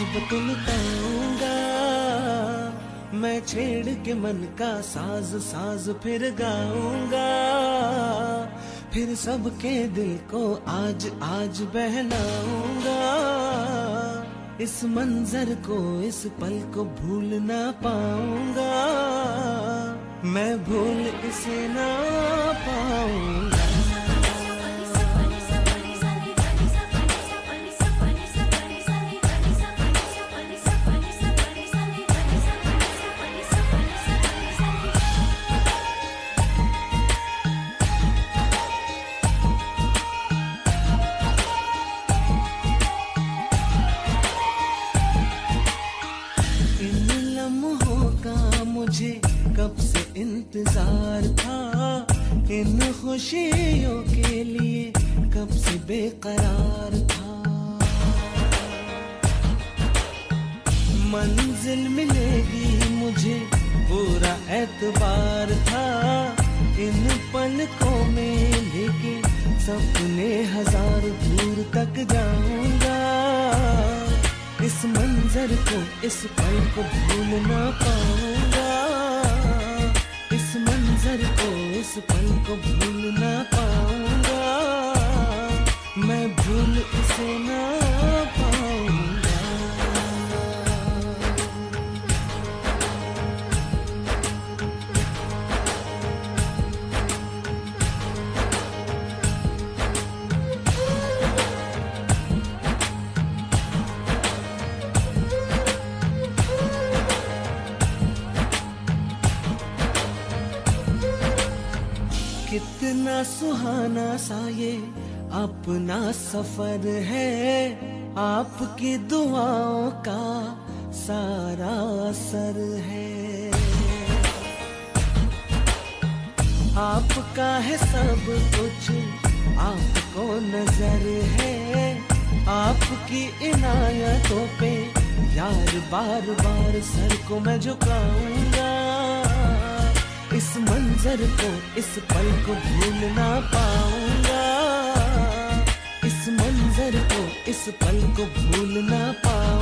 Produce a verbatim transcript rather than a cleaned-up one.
मोहब्बत लुटाऊंगा, मैं छेड़ के मन का साज साज फिर गाऊंगा, फिर सबके दिल को आज आज बहलाऊंगा। इस मंजर को इस पल को भूल ना पाऊंगा, मैं भूल इसे ना पाऊंगा। मुझे कब से इंतजार था, इन खुशियों के लिए कब से बेकरार था। मंजिल मिलेगी मुझे पूरा एतबार था, इन पलकों में लेके सपने हजार दूर तक जाऊंगा। इस मंजर को इस पल को भूल ना पाऊंगा, इस मंजर को इस पल को भूल ना पाऊंगा, मैं भूल इसे ना पाऊंगा। कितना सुहाना सा ये अपना सफर है, आपकी दुआओं का सारा असर है। आपका है सब कुछ, आपको नजर है, आपकी इनायतों पे यार बार बार सर को मैं झुकाऊंगा। इस मंजर को इस पल को भूल ना पाऊंगा, इस मंजर को इस पल को भूल ना पाऊंगा।